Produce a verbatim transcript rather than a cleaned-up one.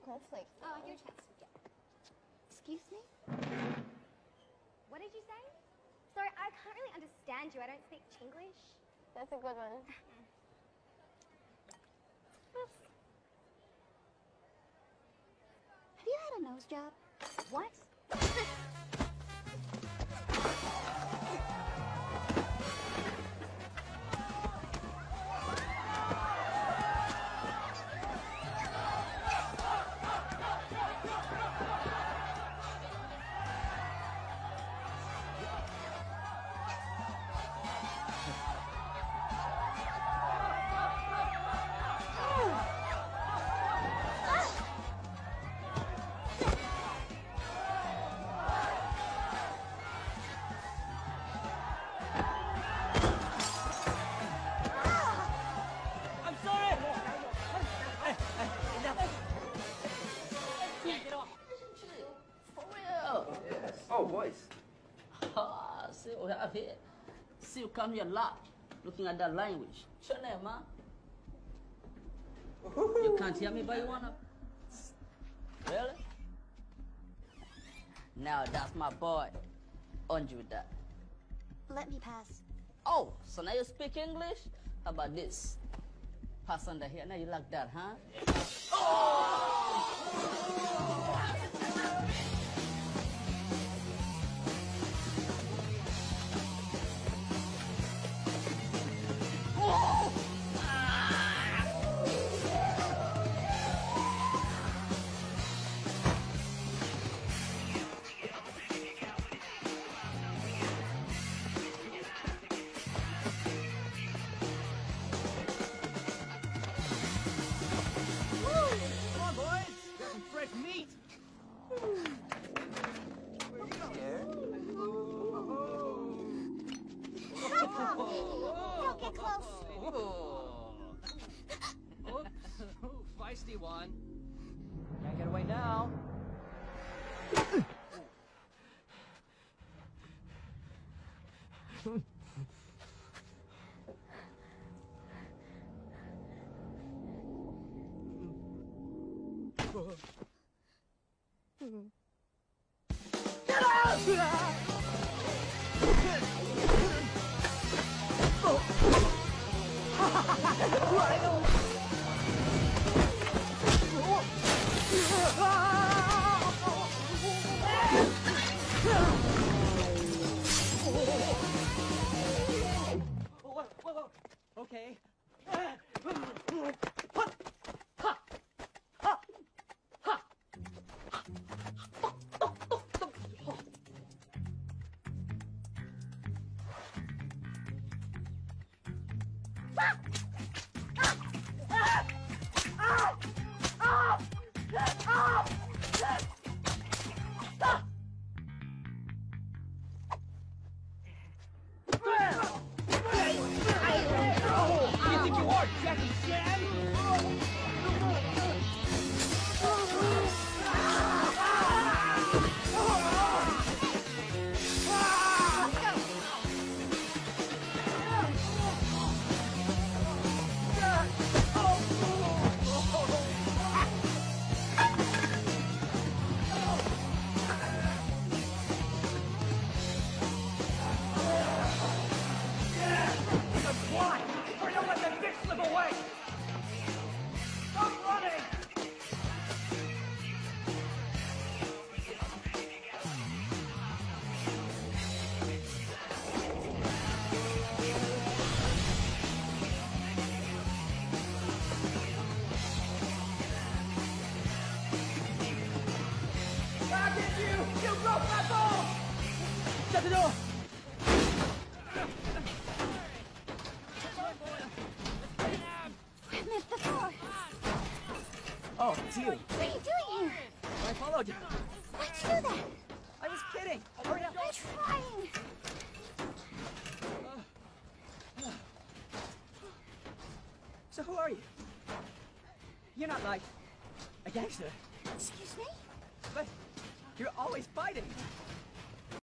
cornflakes. Oh, your chance. Yeah. Excuse me? What did you say? Sorry, I can't really understand you. I don't speak Chinglish. That's a good one. Have you had a nose job? What? Oh, boys. Ah, see what I have here. See you come here a lot, looking at that language. What's your name, man? You can't hear me, but you wanna? Really? Now that's my boy. Undo that. Let me pass. Oh, so now you speak English? How about this? Pass under here. Now you like that, huh? Oh! Meat! Don't get close. Ooh, feisty one. Can't get away now. Get out! Whoa, whoa, whoa. Okay. You think you are, Jackie Chan? Why? Or don't let that bitch slip away! Stop running! Back at you! You broke my ball! Shut the door! Oh, it's you. What are you doing here? I followed you. Why'd you do that? I was kidding. Hurry up. I'm trying. So who are you? You're not like a gangster. Excuse me? But you're always fighting.